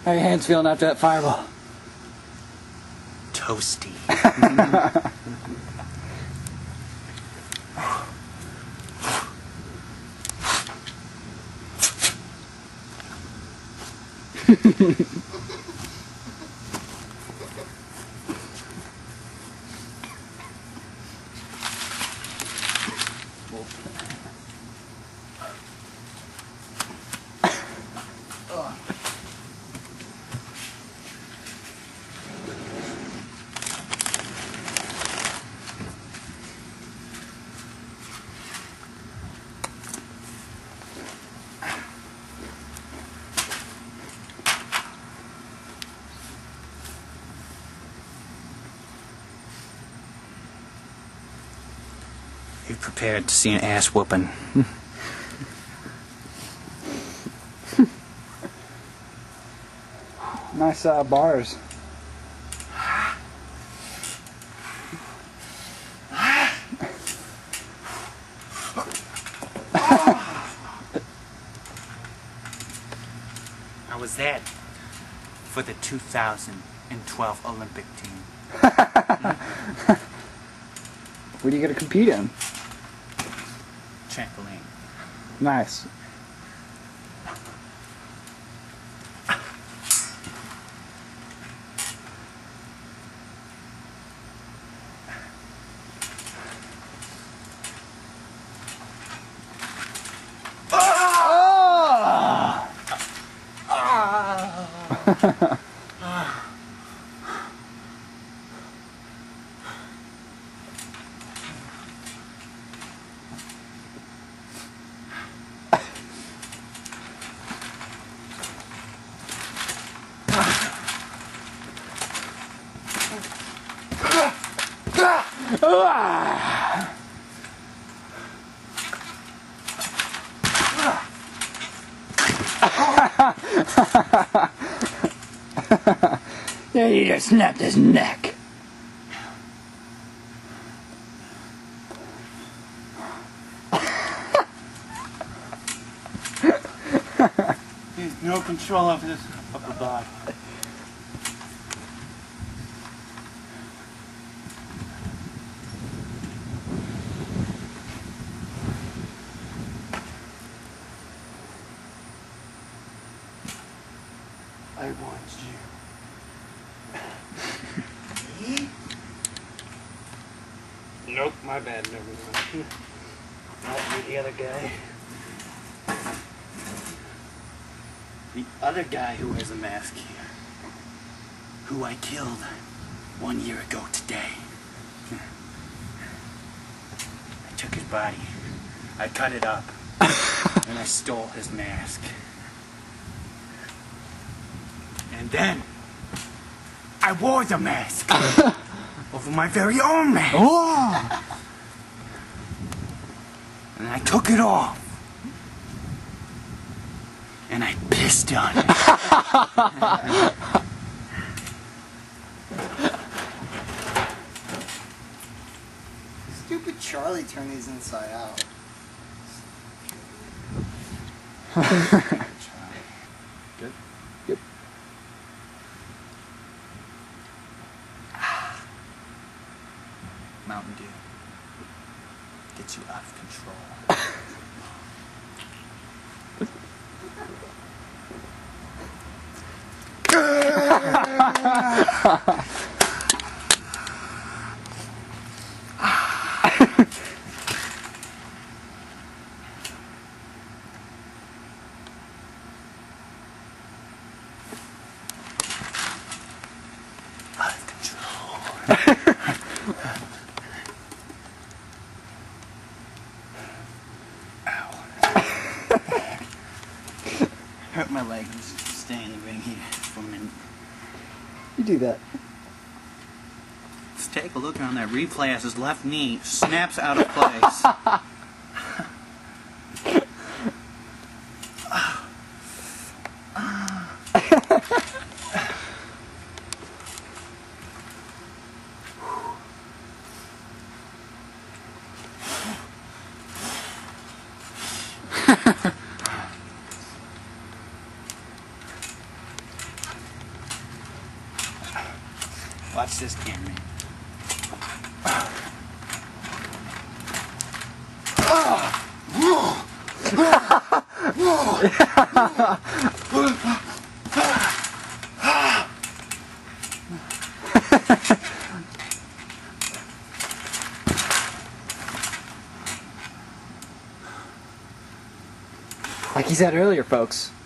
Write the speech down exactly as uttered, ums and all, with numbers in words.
How are your hands feeling after that fireball? Toasty. Be prepared to see an ass whooping. Nice uh, bars. How was that for the two thousand twelve Olympic team? What are you going to compete in? Trampoline. Nice. Yeah, you just snapped his neck. There's no control over this upper body. I want you. Nope, my bad, never mind. Not you, the other guy. The other guy who wears a mask here, who I killed one year ago today. I took his body, I cut it up, and I stole his mask. And then, I wore the mask over my very own mask. Oh! And I took it off. And I pissed on it. Stupid Charlie turned these inside out. Good. Good. Mountain Dew gets you out of control. Out of control. Hurt my leg. Just stay in the ring here for a minute. You do that. Let's take a look on that replay as his left knee snaps out of place. Watch this, Cameron. Like he said earlier, folks,